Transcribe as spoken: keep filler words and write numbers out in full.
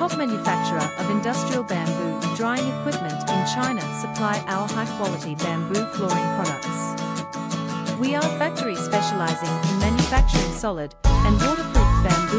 top manufacturer of industrial bamboo drying equipment in China, supply our high-quality bamboo flooring products. We are factory specializing in manufacturing solid and waterproof bamboo